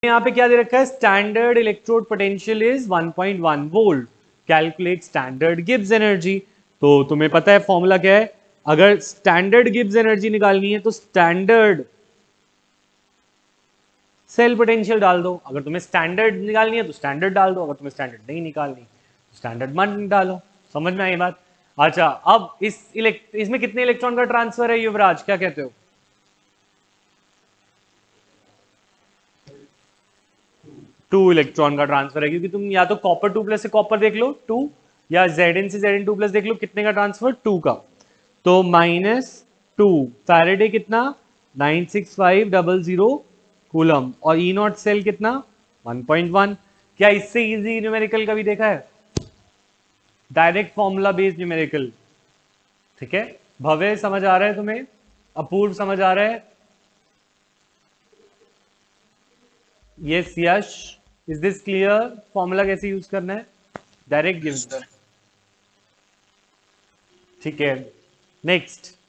यहाँ पे क्या दे रखा है, standard electrode potential is 1.1 volt, calculate standard Gibbs energy. तो तुम्हें पता है फॉर्मूला क्या है, अगर स्टैंडर्ड गिब्स एनर्जी निकालनी है तो स्टैंडर्ड सेल पोटेंशियल डाल दो, अगर तुम्हें स्टैंडर्ड निकालनी है तो स्टैंडर्ड डाल दो, अगर तुम्हें स्टैंडर्ड नहीं निकालनी तो स्टैंडर्ड मत डालो। समझ में आई बात? अच्छा, अब इसमें कितने इलेक्ट्रॉन का ट्रांसफर है युवराज, क्या कहते हो? 2 इलेक्ट्रॉन का ट्रांसफर है, क्योंकि तुम या तो कॉपर 2 प्लस से कॉपर देख लो 2, या Zn से Zn2 प्लस देख लो, कितने का ट्रांसफर, 2 का। तो -2 फैराडे कितना, 96500 कूलम, और ई नॉट सेल कितना, 1.1। क्या इससे इजी न्यूमेरिकल कभी देखा है? Direct formula based numerical. ठीक है, भव्य समझ आ रहा है तुम्हें? अपूर्व समझ आ रहा है? Yes Yash, is this clear? Formula कैसे यूज करना है, डायरेक्ट गिव। ठीक है, नेक्स्ट